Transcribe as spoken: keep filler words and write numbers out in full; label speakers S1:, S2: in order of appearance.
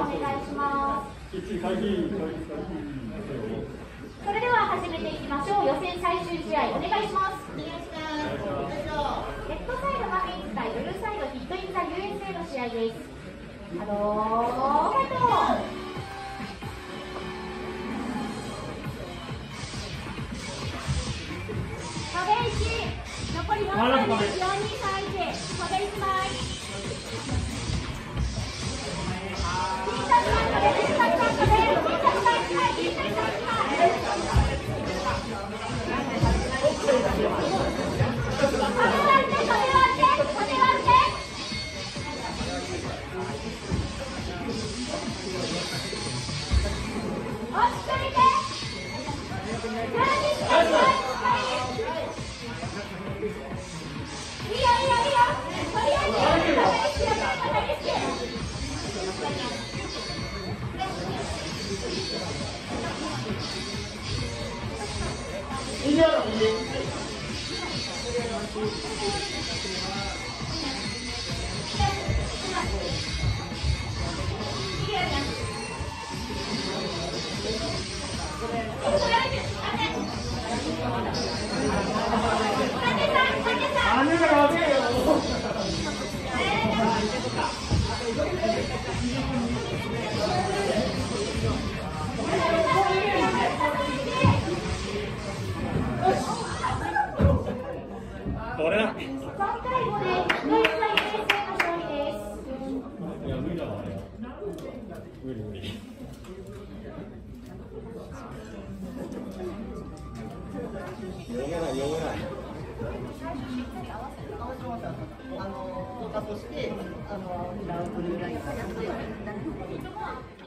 S1: お願いします。それでは始めていきましょう。予選最終試合お願いします。お願いします。レフトサイドマフィンズ対ブルーサイドヒットインザ ユーエスエー の試合です。あのー、ファイト。壁いち、残りよんかいです。よんにさんいち、壁いち枚。T シャツマントで、T シャツマントで、T シャツマントで、T シャツマントで。
S2: これだ。
S1: さんたいごでヒットインザ ユーエスエー の勝利です。
S2: いや無理だわね。無理無理。読めない読めない。
S3: あの、動かとして、あの、ブルーラインがやって。